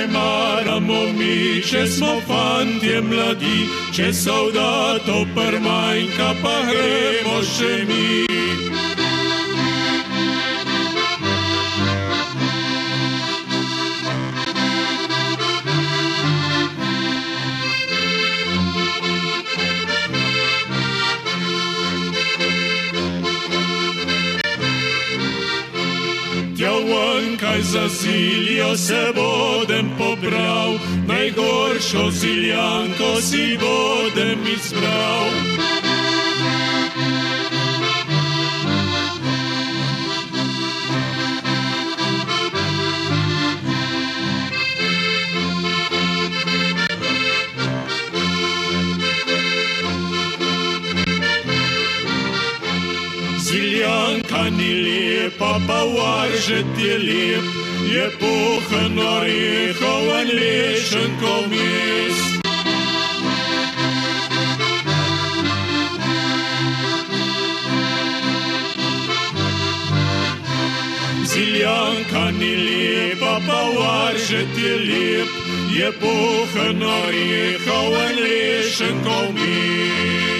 Maramo mi, če smo fantje mladi, če soldato prmanjka, pa gremo še mi. Kaj za Siljo se bodem pobral, najgoršo Siljanko si bodem izbral. Siljanka ni lepa, pa varžet je lep, je puhen orehov in lešenkov mes. Siljanka ni lepa, pa varžet je lep, je puhen orehov in lešenkov mes.